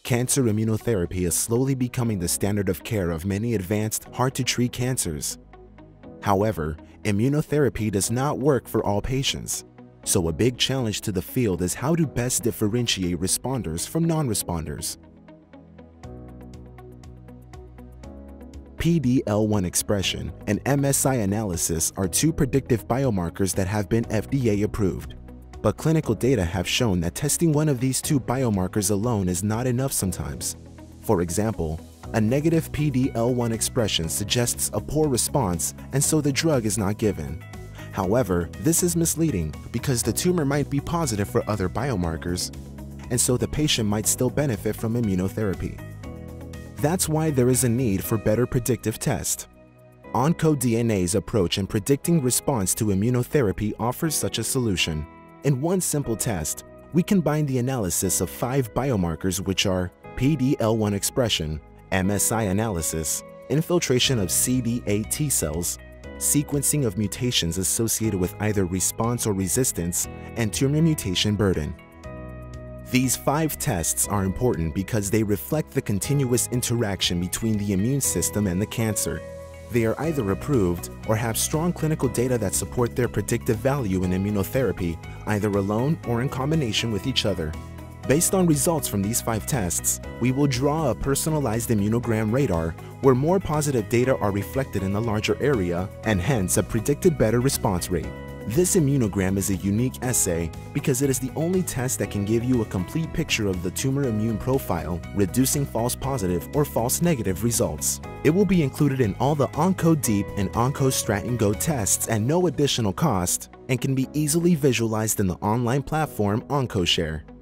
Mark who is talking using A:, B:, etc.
A: Cancer immunotherapy is slowly becoming the standard of care of many advanced, hard-to-treat cancers. However, immunotherapy does not work for all patients, so a big challenge to the field is how to best differentiate responders from non-responders. PD-L1 expression and MSI analysis are two predictive biomarkers that have been FDA approved. But clinical data have shown that testing one of these two biomarkers alone is not enough sometimes. For example, a negative PD-L1 expression suggests a poor response, and so the drug is not given. However, this is misleading because the tumor might be positive for other biomarkers, and so the patient might still benefit from immunotherapy. That's why there is a need for better predictive tests. OncoDNA's approach in predicting response to immunotherapy offers such a solution. In one simple test, we combine the analysis of 5 biomarkers, which are PD-L1 expression, MSI analysis, infiltration of CD8 T cells, sequencing of mutations associated with either response or resistance, and tumor mutation burden. These 5 tests are important because they reflect the continuous interaction between the immune system and the cancer. They are either approved or have strong clinical data that support their predictive value in immunotherapy, either alone or in combination with each other. Based on results from these 5 tests, we will draw a personalized immunogram radar where more positive data are reflected in a larger area and hence a predicted better response rate. This immunogram is a unique assay because it is the only test that can give you a complete picture of the tumor immune profile, reducing false positive or false negative results. It will be included in all the OncoDeep and OncoSTRAT&GO tests at no additional cost and can be easily visualized in the online platform OncoShare.